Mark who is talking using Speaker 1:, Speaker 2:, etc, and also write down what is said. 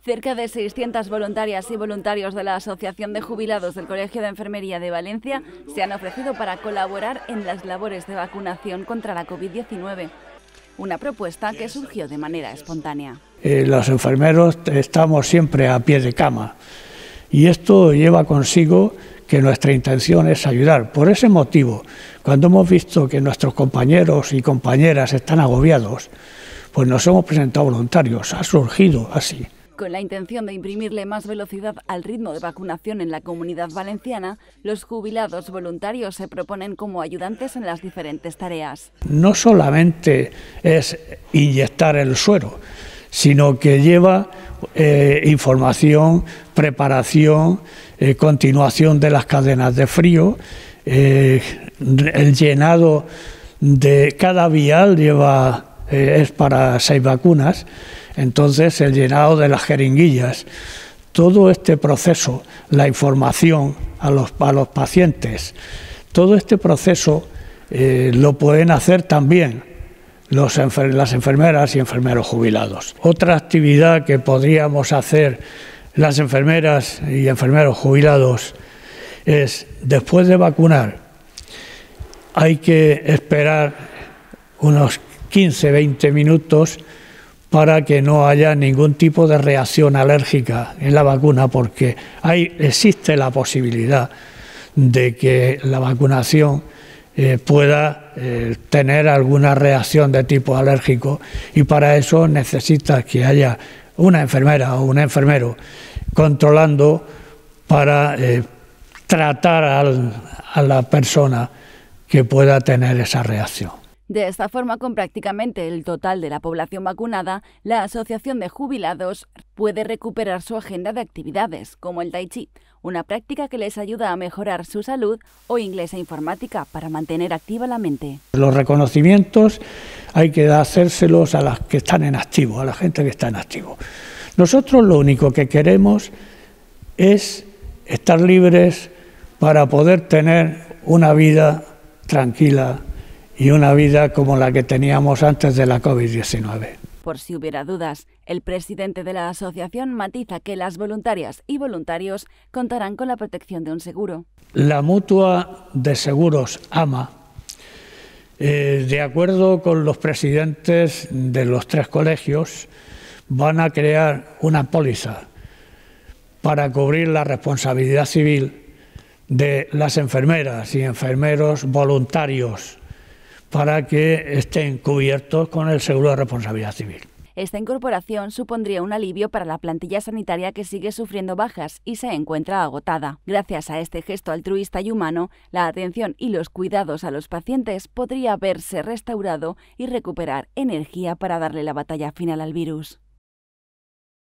Speaker 1: Cerca de 600 voluntarias y voluntarios de la Asociación de Jubilados del Colegio de Enfermería de Valencia se han ofrecido para colaborar en las labores de vacunación contra la COVID-19. Una propuesta que surgió de manera espontánea.
Speaker 2: Los enfermeros estamos siempre a pie de cama y esto lleva consigo que nuestra intención es ayudar. Por ese motivo, cuando hemos visto que nuestros compañeros y compañeras están agobiados, pues nos hemos presentado voluntarios. Ha surgido así.
Speaker 1: Con la intención de imprimirle más velocidad al ritmo de vacunación en la Comunidad Valenciana, los jubilados voluntarios se proponen como ayudantes en las diferentes tareas.
Speaker 2: No solamente es inyectar el suero, sino que lleva información, preparación, continuación de las cadenas de frío, el llenado de cada vial es para 6 vacunas. Entonces, el llenado de las jeringuillas, todo este proceso, la información a los pacientes, todo este proceso lo pueden hacer también las enfermeras y enfermeros jubilados. Otra actividad que podríamos hacer las enfermeras y enfermeros jubilados es, después de vacunar, hay que esperar unos 15-20 minutos para que no haya ningún tipo de reacción alérgica en la vacuna, porque existe la posibilidad de que la vacunación pueda tener alguna reacción de tipo alérgico, y para eso necesita que haya una enfermera o un enfermero controlando para tratar a la persona que pueda tener esa reacción.
Speaker 1: De esta forma, con prácticamente el total de la población vacunada, la Asociación de Jubilados puede recuperar su agenda de actividades, como el Tai Chi, una práctica que les ayuda a mejorar su salud, o inglés e informática para mantener activa la mente.
Speaker 2: Los reconocimientos hay que hacérselos a las que están en activo, a la gente que está en activo. Nosotros lo único que queremos es estar libres para poder tener una vida tranquila y una vida como la que teníamos antes de la COVID-19.
Speaker 1: Por si hubiera dudas, el presidente de la asociación matiza que las voluntarias y voluntarios contarán con la protección de un seguro.
Speaker 2: La Mutua de Seguros AMA, de acuerdo con los presidentes de los 3 colegios, van a crear una póliza para cubrir la responsabilidad civil de las enfermeras y enfermeros voluntarios, para que estén cubiertos con el seguro de responsabilidad civil.
Speaker 1: Esta incorporación supondría un alivio para la plantilla sanitaria que sigue sufriendo bajas y se encuentra agotada. Gracias a este gesto altruista y humano, la atención y los cuidados a los pacientes podría verse restaurado y recuperar energía para darle la batalla final al virus.